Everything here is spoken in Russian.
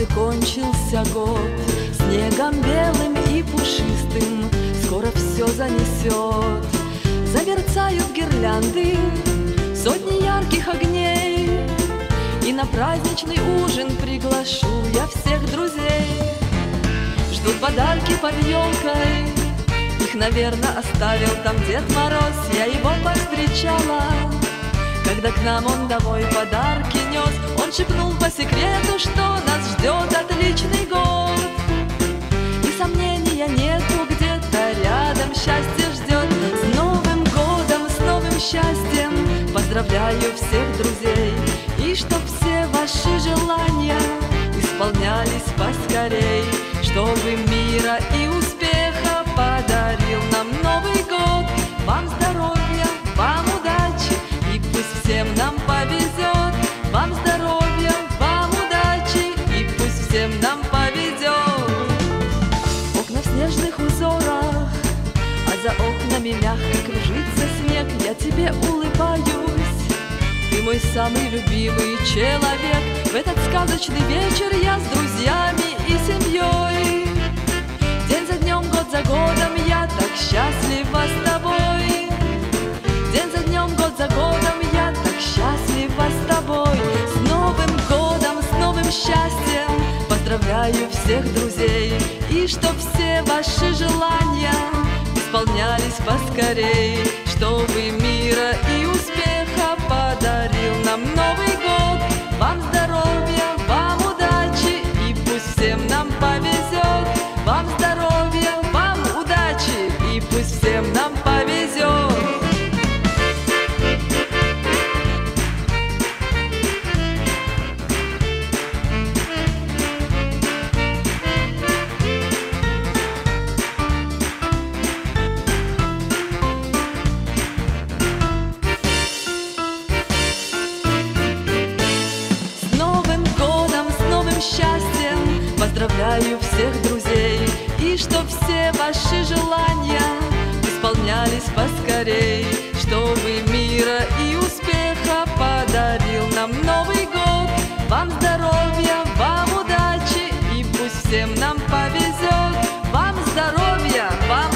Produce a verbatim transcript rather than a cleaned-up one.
и кончился год, снегом белым и пушистым скоро все занесет. Замерцают гирлянды, сотни ярких огней, и на праздничный ужин приглашу я всех друзей. Ждут подарки под елкой, их, наверное, оставил там Дед Мороз. Я его повстречала, когда к нам он домой подарки нес. Он шепнул по секрету, что нас ждет отличный год, и сомнения нету, где-то рядом счастье ждет. С Новым годом, с новым счастьем поздравляю всех друзей, и чтоб все ваши желания исполнялись поскорей, чтобы мира и успеха подарил нам Новый год. Вам здоровья, вам удачи, и пусть всем нам повезет. Вам здоровья, вам удачи, и пусть всем нам повезет. Окна в снежных узорах, а за окнами мягко кружится снег. Я тебе улыбаюсь, ты мой самый любимый человек. В этот сказочный вечер я с друзьями и семьей, день за днем, год за годом, я так счастлива с тобой. День за днем, год за годом, я так счастлива с тобой. С Новым годом, с новым счастьем поздравляю всех друзей, и чтоб все ваши желания исполнялись поскорей, чтобы мира и успеха подарил нам Новый год. Вам здоровья, вам удачи, и пусть всем нам повезет. Вам здоровья, вам удачи, и пусть всем нам повезет. Счастьем поздравляю всех друзей, и чтоб все ваши желания исполнялись поскорей, чтобы мира и успеха подарил нам Новый год. Вам здоровья, вам удачи, и пусть всем нам повезет. Вам здоровья, вам